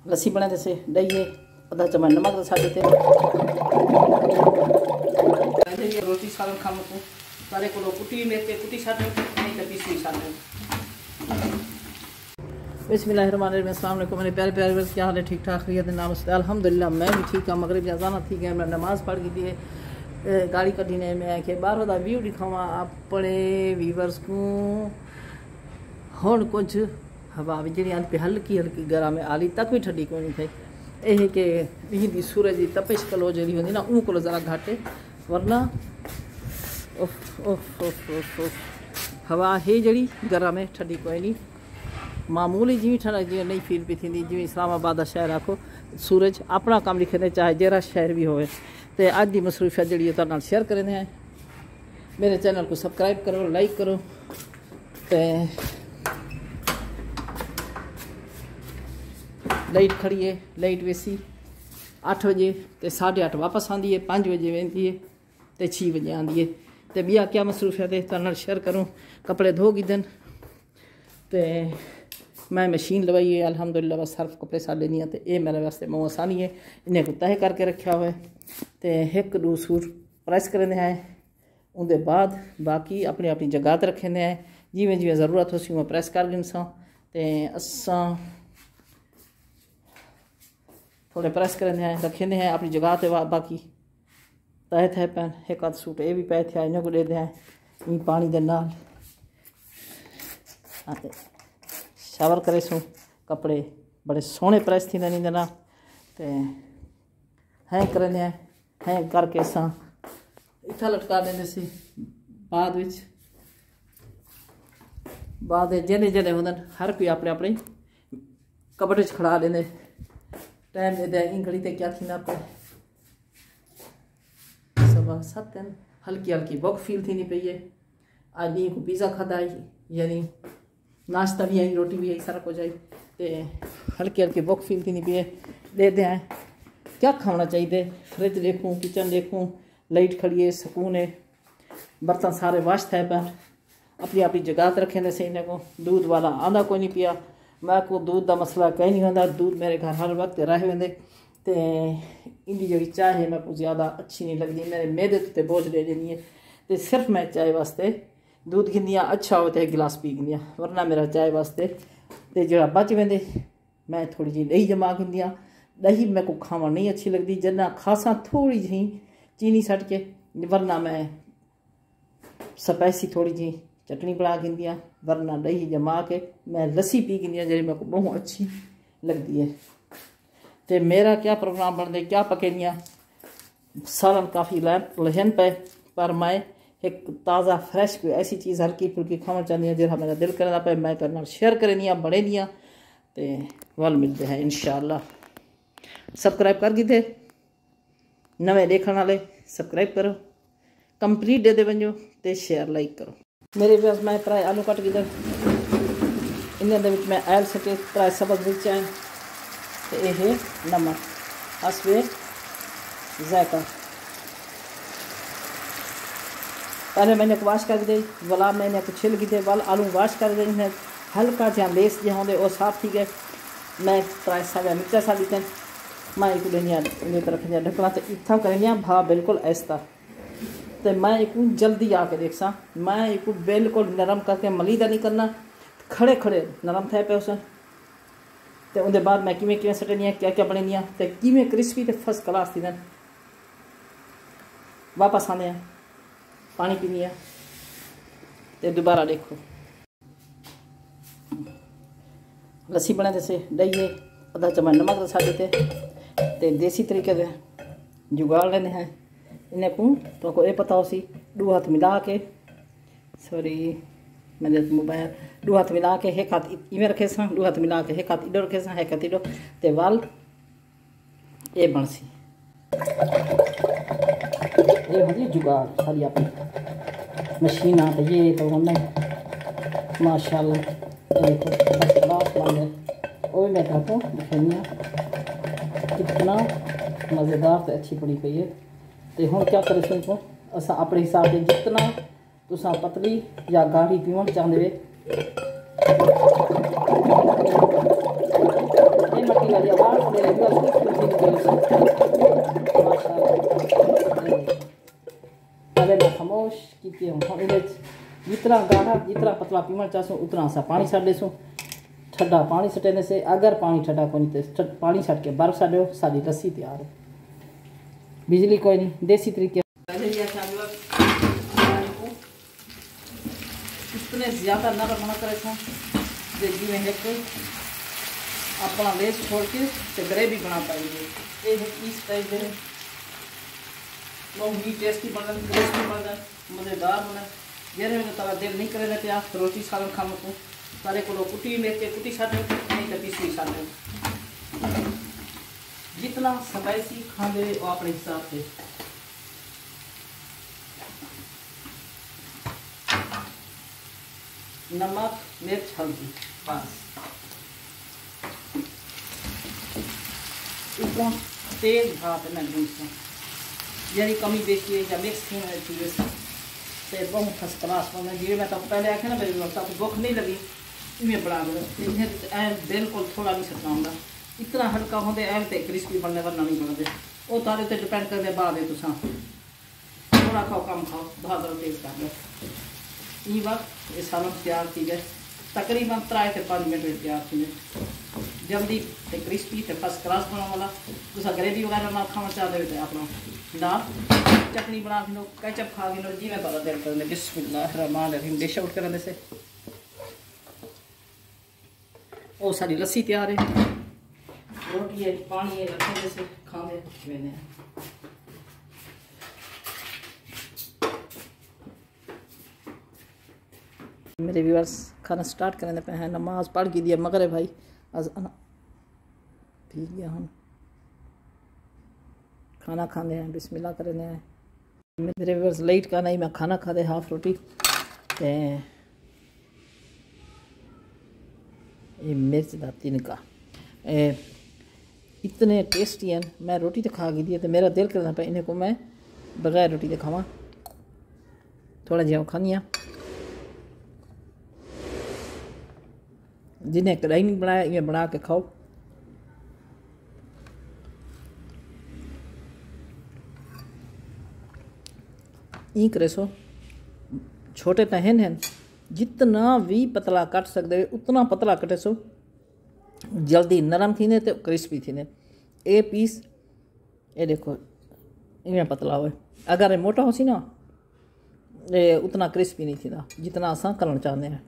लस्सी बनाते से दही आधा चम्मच नमक तो साढ़े थे रोटी सालन खाम को सारे को कुटी लेते कुटी साथ नहीं तो पीसी साथ। बिस्मिल्लाहिर्रहमानिर्रहीम, अस्सलाम वालेकुम मेरे प्यारे प्यारे वर्ष, क्या हाल है? ठीक ठाक रही नाम से अल्हम्दुलिल्लाह मैं भी ठीक हाँ। मगरिब अजाना थी गया, मैं नमाज़ पढ़ की थी गाड़ी कटी ने मैं आखे बाहरों का व्यू दिखावा अपने व्यूवर्स को। हुण कुछ हवा भी जी पे हल्की हल्की गर्म में आली तक भी ठंडी कोई नहीं थी। यह कि मींह की सूरज की तपिश कलो जी होंगी ना उन को ज़रा घट है, वरना उफ उफ उफ उफ उफ हवा है जी गर्म है ठंडी कोई नहीं। मामूली जिमें ठंडा जी नहीं फील पी थी जिमें इस्लामाबाद का शहर आखो सूरज अपना काम लिखते चाहे जरा शहर भी होवे। तो अज की मसरूफियत जी शेयर करें हैं। मेरे चैनल को सबसक्राइब करो, लाइक करो। तो लाइट खड़ी है, लाइट वैसी 8 बजे तो 8:30 वापस आती है, 5 बजे वेंदी है तो 6 बजे आती है। तो बिया क्या मसरूफियत है तो शेयर करूँ। कपड़े धो गिदन तो मैं मशीन लवाई है अल्हम्दुलिल्लाह, बस सर्फ कपड़े साल लेनी है। तो ये मेरे वास्ते बहुत आसानी है, इन्हें को तह करके रखा हुआ है। तो एक दो सूट प्रेस करने हैं, उनके बाद बाकी अपनी अपनी जगह पर रखने हैं। जिमें जिमें ज़रूरत हो सी मैं प्रेस कर गिन सा। तो असा थोड़े प्रेस करने हैं रखने हैं अपनी जगह पर। बाकी तह थे पैन एक आध सूट ये भी पै थे इन्हें को दे दें पानी के नाल शावर करे सो। कपड़े बड़े सोहने प्रेस थी नहीं देना। तो हैंग करने हैंग करके असा इतना लटका देंगे से। बाद जने जने होंगे हर कोई अपने अपने कपड़े खड़ा लेंगे। टाइम दे दें इंगड़ी तो क्या थी ना पे 7:15 हल्की हल्की बुख फील थी नहीं पई है। आज डी को पिज़्ज़ा खादा यानी नाश्ता भी आई, रोटी भी आई, सारा कुछ आई। तो हल्की हल्की बुख फील थी नहीं पी है। दे दें क्या खाना चाहिए। फ्रिज देखूँ, किचन देखूँ, लाइट खड़ी है, सुकून है, बर्तन सारे वाश थे पर अपनी अपनी जगह पर रखें से। इन्हें को दूध वाला आंदा कोई नहीं पिया। मैं को दूध का मसला कहीं नहीं होता, दूध मेरे घर हर वक्त रह वेंदे। तो इनकी जी चाय है मैं को ज़्यादा अच्छी नहीं लगती, मेरे मैदे तो बोझ ले देनी है। तो सिर्फ मैं चाय वास्ते दूध गिंदियाँ अच्छा हो तो एक गिलास पी गिंदियाँ, वरना मेरा चाय वास्ते तो जो बच वेंदे मैं थोड़ी जी दही जमा गिंदियाँ। दही मेरे को खावा नहीं अच्छी लगती, जना खासा थोड़ी जी चीनी सट के, वरना मैं स्पाइसी थोड़ी जी चटनी बना गिंदियाँ, वरना दही जमा के मैं लस्सी पी गिंदियाँ जी मेरे को बहुत अच्छी लगती है। तो मेरा क्या प्रोग्राम बनते क्या पकेनियाँ सालन काफ़ी लहन पे, पर मैं एक ताज़ा फ्रैश कोई ऐसी चीज़ हल्की फुल्की खाना चाहती हूँ जो मेरा दिल करना पे मैं करना शेयर करनी बने दियाँ। तो वल मिलते हैं इंशाअल्लाह। सबसक्राइब कर दी नवे देखने वाले सबसक्राइब करो, कंप्लीट दे वजो तो शेयर लाइक करो। मेरे पास मैं प्राय आलू कट गिदन इन्हें मैं आयल सटे प्राय सबक मिर्च आए। तो यह नमक हसबे जायका। पहले मैंने को वाश कर दे, वाला मैंने को छिल गिदे, वाल आलू वाश कर दे। इन्हें हल्का जहाँ लेस जो होंगे वो साफ थी गए। मैं प्राय सागा मिर्चा सा दी मैं एक लेनी रख ढकना। तो इतना करनी भा बिल्कुल ऐसा। तो मैं एक जल्दी आके देख सा, मैं एक बिल्कुल नरम करके मलीदा नहीं करना, खड़े खड़े नरम थे पे उसे। तो उनके बाद मैं किमें किमें सटनी क्या क्या बनी तो किमें क्रिस्पी तो फर्स्ट क्लास थी। वापस आने पानी पीनी है तो दोबारा देखो। लस्सी बने से दही आधा चम्मच नमक तो साढ़े थे। तो देसी तरीके से जुगाड़ लेने हैं इन्हें को। तो ये पता हो सी 2 हाथ मिला के, सॉरी मैंने मोबाइल 2 हाथ मिला के एक हाथ इवें रखे सा, 2 हाथ मिला के एक हाथ इधर रखे सा, एक हाथ इधर। तो वाल ये बन सी ये होगी जुगाड़ सारी अपनी मशीन आते ये तो हमने माशाल्लाह और मैं आपको दिखानी कितना मज़ेदार तो अच्छी पड़ी पई है। तो हम क्या करें इसको असा अपने हिसाब से जितना तुसा पतली या गाढ़ी पीवन चाहते वे मट्टी का वाली आवाज़ मेरे पहले मैं खामोश की जितना गाढ़ा जितना पतला पीमण चाहूँ उतना सा पानी छड़ देसूँ ठंडा पानी सटेने से अगर पानी ठंडा कोई तो पानी छट के बर्फ छो साड़ी लस्सी तैयार है। बिजली कोई नहीं देसी तरीके इतने ज़्यादा नरम न करे जिमें एक अपना लेस छोड़ के ग्रेवी बना पाएंगे ये इस टाइप के बहुत ही टेस्टी बन टेस्टी बन मज़ेदार बने जेरे में तारा दिल नहीं करे क्या रोटी सालन खाने को तारे को कुटी लेके कुटी साथ नहीं तो पीसी साथ जितना स्पाइसी खाने वो अपने हिसाब से नमक मिर्च हल्दी बस इतना तेज भाप है दूसरा यानी कमी बेची है या मिक्स चीज़ें से बहुत फर्स्ट क्लास बना जी मैं तो पहले आखे ना मेरी व्यवस्था को भूख नहीं लगी इन्हें बना दो बिल्कुल थोड़ा नहीं सकता होंगे इतना हल्का होते ऐन तो क्रिस्पी बनने वरना नहीं बनते वो तारे तो डिपेंड करते बाद तुसा थोड़ा खाओ कम खाओ बहुत तेज कर लो ये वक्त ये सालन तैयार थी गए तकरीबन 3 से 5 मिनट में तैयार थी जल्दी तो क्रिस्पी तो फर्स्ट क्लास बना वाला तुसा ग्रेवी वगैरह ना खाना चाहते हो अपना दाल चटनी बना के लो केचप खा के लो जी मैं बड़ा दिल करने बिस्मिल्लाहिर्रहमानिर्रहीम डिश आउट करने से वो सारी लस्सी तैयार है रोटी है पानी है रखने से खाने मैंने मेरे व्यूअर्स खाना स्टार्ट करने पे हैं नमाज पढ़ के दिया मगर भाई आज पी गया हम खाना खाने हैं बिस्मिल्लाह करने हैं मेरे व्यूअर्स लेट का नहीं मैं खाना खा दे हाफ रोटी ये मिर्च का तिनका इतने टेस्टी हैं मैं रोटी तो खा के दिए तो मेरा दिल करना पे इन्हें को मैं बगैर रोटी के खावा थोड़ा जिहा खानी जिन्हें कढ़ाई नहीं बनाया इन्हें बना के खाओ ई करे सो छोटे तहन हैं जितना भी पतला कट सकते उतना पतला कटे सो जल्दी नरम थी तो क्रिस्पी थी ये पीस ये देखो इवें पतला हो अगर ये मोटा हो सी ना ये उतना क्रिस्पी नहीं थी जितना असा करना चाहते हैं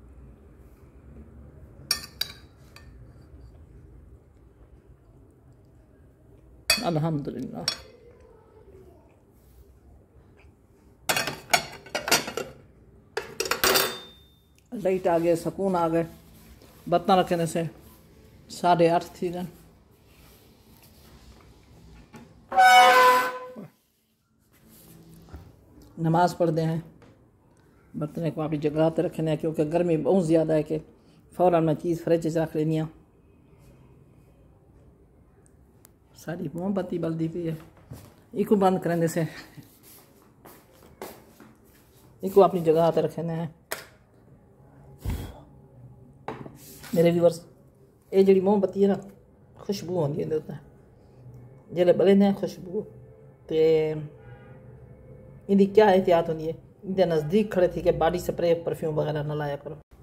अल्हम्दुलिल्लाह लाइट आ गए सुकून आ गए बर्तन रखने से 8:30 थी गए नमाज पढ़ते हैं बर्तन को अपनी जगह पर रखने हैं क्योंकि गर्मी बहुत ज़्यादा है कि फ़ौरन मैं चीज़ फ्रिज च रख लेनी साड़ी मोमबत्ती बल्दी पी है इको बंद करने से इको अपनी जगह पर रखने हैं मेरे व्यूअर्स ये जी मोमबत्ती है ना खुशबू आती है जिसले बलेंदे खुशबू तो इनकी क्या एहतियात होती है इनके नज़दीक खड़े थी कि बॉडी स्प्रे परफ्यूम वगैरह ना लाया करो।